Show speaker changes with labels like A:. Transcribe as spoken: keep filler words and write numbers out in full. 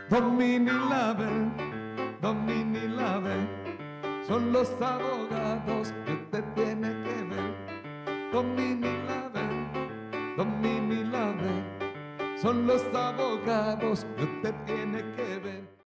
A: Domini Lavelle, Domini Lavelle, son los abogados que usted tiene que ver. Domini Lavelle, Domini Lavelle, son los abogados que usted tiene que ver.